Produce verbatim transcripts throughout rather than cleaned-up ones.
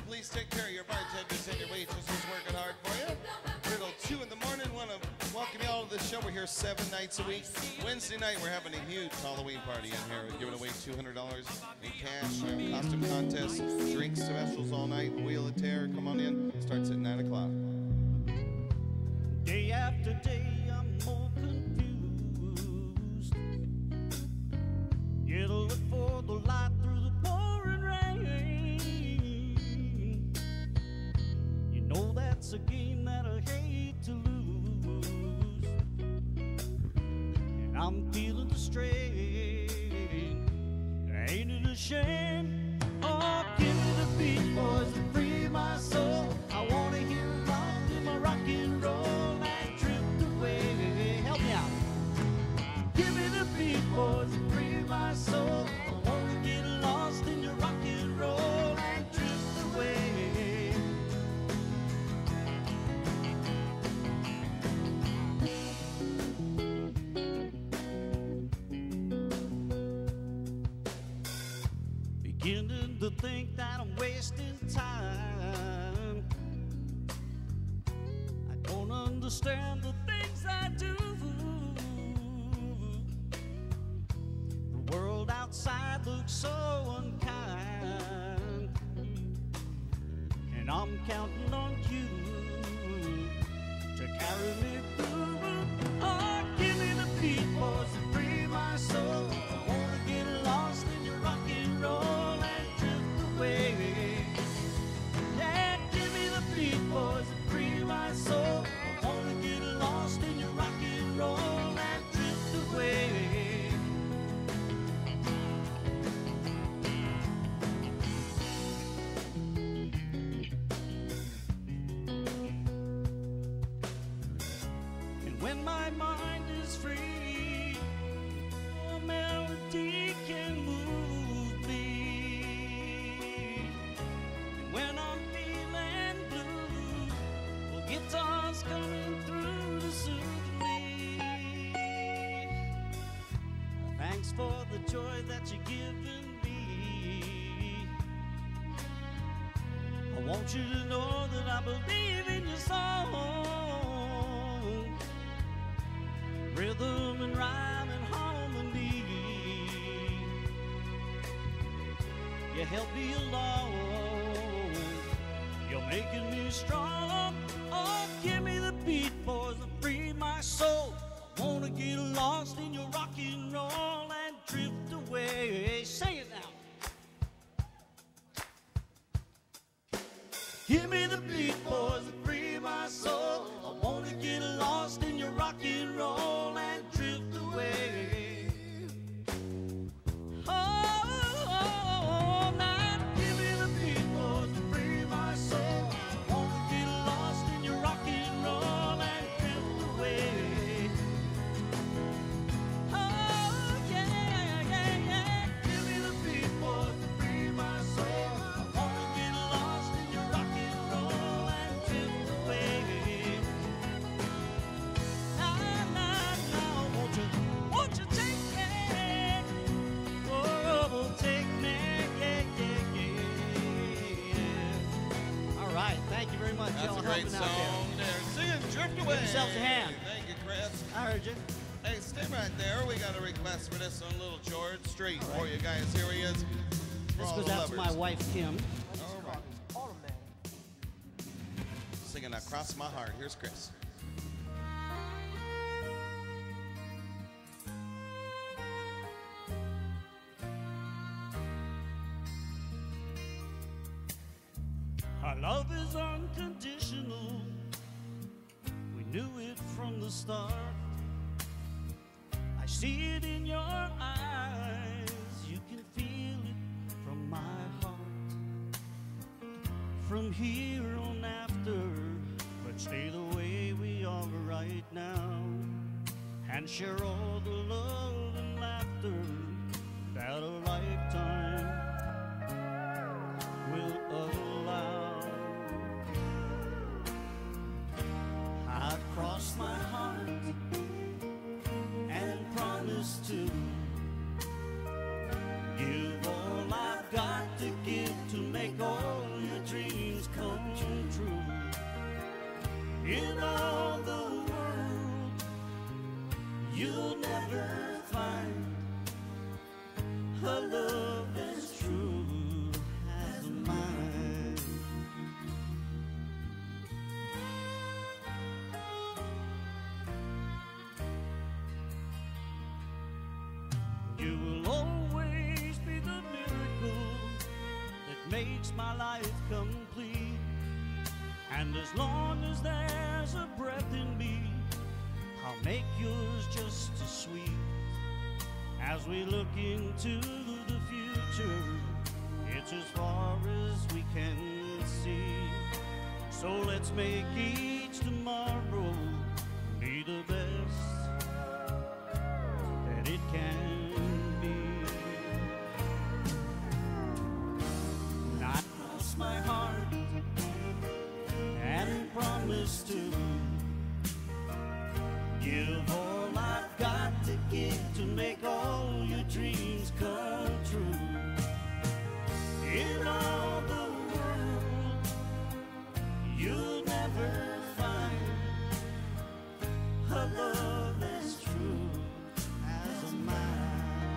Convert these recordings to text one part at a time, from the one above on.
please take care of your bartenders and your waitresses working hard for you. We're till two in the morning. Want to welcome you all to the show. We're here seven nights a week. Wednesday night, we're having a huge Halloween party in here. We're giving away two hundred dollars in cash, costume contests, drink specials all night, Wheel of Terror. Come on in. Starts at nine o'clock. Day after day, I'm more confused. Get a look for the light through the pouring rain. You know that's a game that I hate to lose, and I'm feeling the strain. Ain't it a shame? Oh, give me the beat, boys, and free my soul. I wanna hear along to my rock and roll and drift away. Help me out. Give me the beat, boys, and free my soul. I wanna get lost in your rock and roll and drift away. Beginning to think that I'm wasting time. I don't understand the things I do. The world outside looks so unkind, and I'm counting on you to carry me through. Oh, give me the beat, boys, and free my soul. I wanna get lost in your rock and roll and drift away. Yeah, give me the beat, boys, and free my soul. I wanna get lost in your rock and roll and drift away. And when my mind is free, a melody can move me. And when I'm feeling blue, well, guitar's coming through to soothe me. Thanks for the joy that you're giving me. I want you to know that I believe in your song, rhythm and rhyme and harmony. You help me along, you're making me strong. Oh, give me the beat, boys, and free my soul. I wanna get lost in your rock and roll and drift away. Sing it now. Give me the beat, boys, and free my soul. I wanna get lost in your rock and roll and drift away. Oh, oh, now give me the beat, boys, and free my soul. I wanna get lost in your rock and roll and drift away. Oh, yeah, yeah, yeah. Give me the beat, boys, and free my soul. I wanna get lost in your rock and roll and drift away. Now, now, now, won't you, won't you take me? Oh, take me, yeah, yeah, yeah. All right, thank you very much, That's y'all, a great helping out song there. Singing Drift Away. Give yourselves a hand. Thank you, Chris. there. I heard you. Hey, stay right there. We got a request for this on Little George Street for you guys. Here he is. For This all goes the out to my lovers. wife, Kim. All right. Singing Across My Heart. Here's Chris. Our love is unconditional. We knew it from the start. I see it in your eyes. You can feel it from my heart. From here on after, let's stay the way we are right now, and share all the love and laughter that a lifetime will allow. I'd cross my heart and promise to give all I've got to give to make all all your dreams come true. In all the world, you'll never find a love as true as mine. You will always be the miracle that makes my life complete. And as long as there's a breath in me, I'll make yours just as sweet. As we look into the future, it's as far as we can see. So let's make each tomorrow be the best that it can be. I cross my heart and promise to give all I've got to give to make all your dreams come true. In all the world, you'll never find a love as true as mine.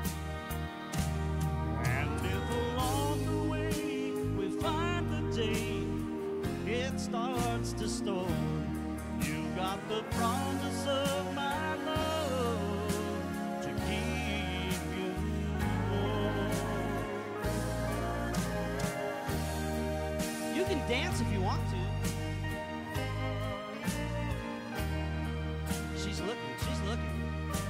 And if along the way we find the day it starts to storm, you got the promise of my love to keep you warm. You can dance if you want to. She's looking, she's looking.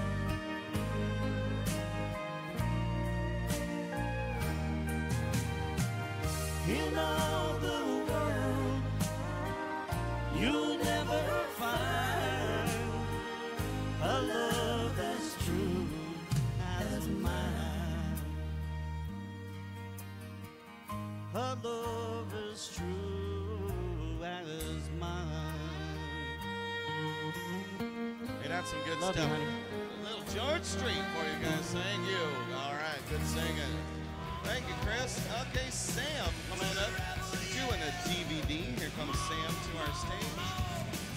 In all the world, you'll never find a love as true as mine. A love as true as mine. Hey, that's some good Love you, stuff. honey. Little George Street for you guys. Thank you. All right, good singing. Thank you, Chris. Okay, Sam coming up doing a D V D. Here comes Sam to our stage.